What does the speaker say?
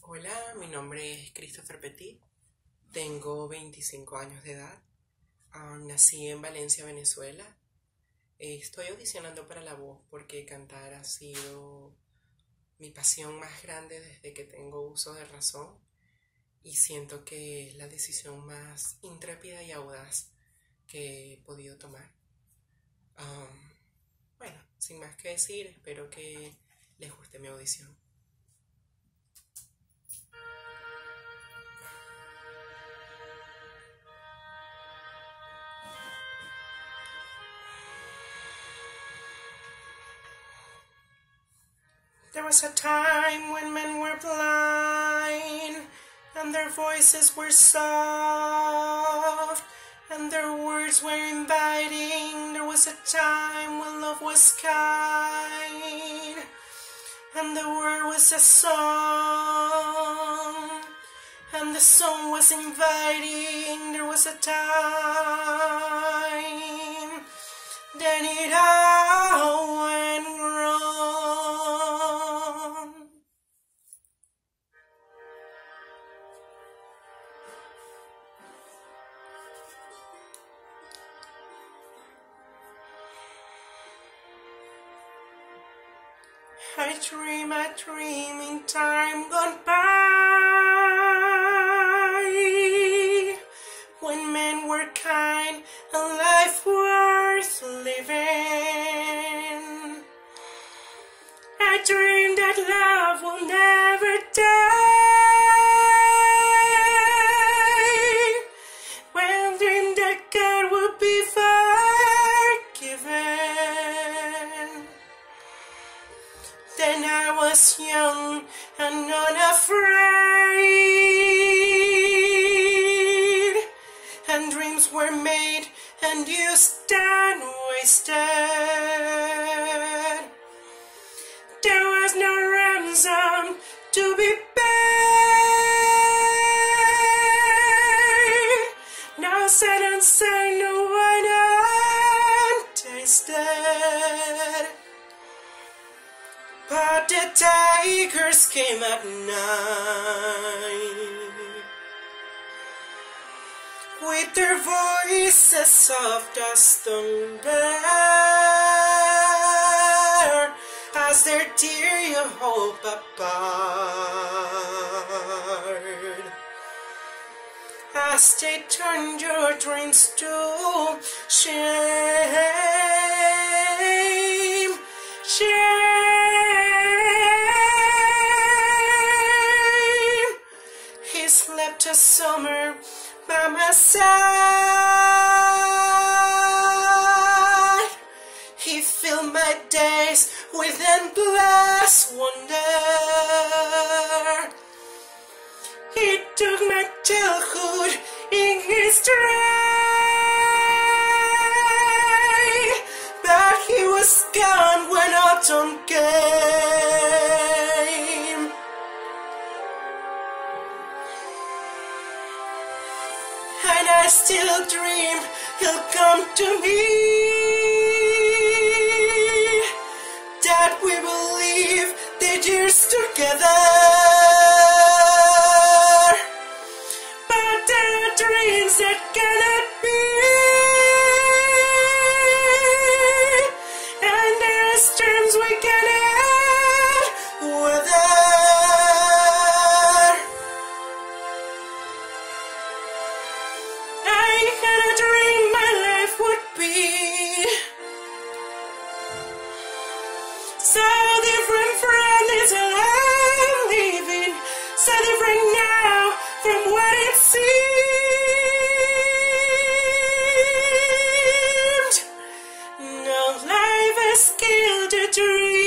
Hola, mi nombre es Christopher Petit, tengo 25 años de edad, nací en Valencia, Venezuela. Estoy audicionando para la voz porque cantar ha sido mi pasión más grande desde que tengo uso de razón y siento que es la decisión más intrépida y audaz que he podido tomar. Bueno, sin más que decir, espero que les guste mi audición. There was a time when men were blind, and their voices were soft, and their words were inviting. There was a time when love was kind, and the word was a song, and the song was inviting. There was a time, then it all went wrong. I dream in time gone by, when men were kind and life worth living. I dream that love will never die, when dream that God will be forgiven. Then I was young and unafraid, and dreams were made and used and wasted. There was no ransom to be paid, no said and sang, no wine untasted. But the tigers came at night, with their voices soft as thunder, as their tear you hope apart, as they turn your dreams to shame, shame. Slept a summer by my side. He filled my days with endless wonder. He took my childhood in his stride, but he was gone when autumn came. And I still dream he'll come to me, that we will live the years together. But there are dreams that cannot be, and there's dreams we cannot weather. So different from this I'm living, so different now from what it seemed. No life has killed a dream.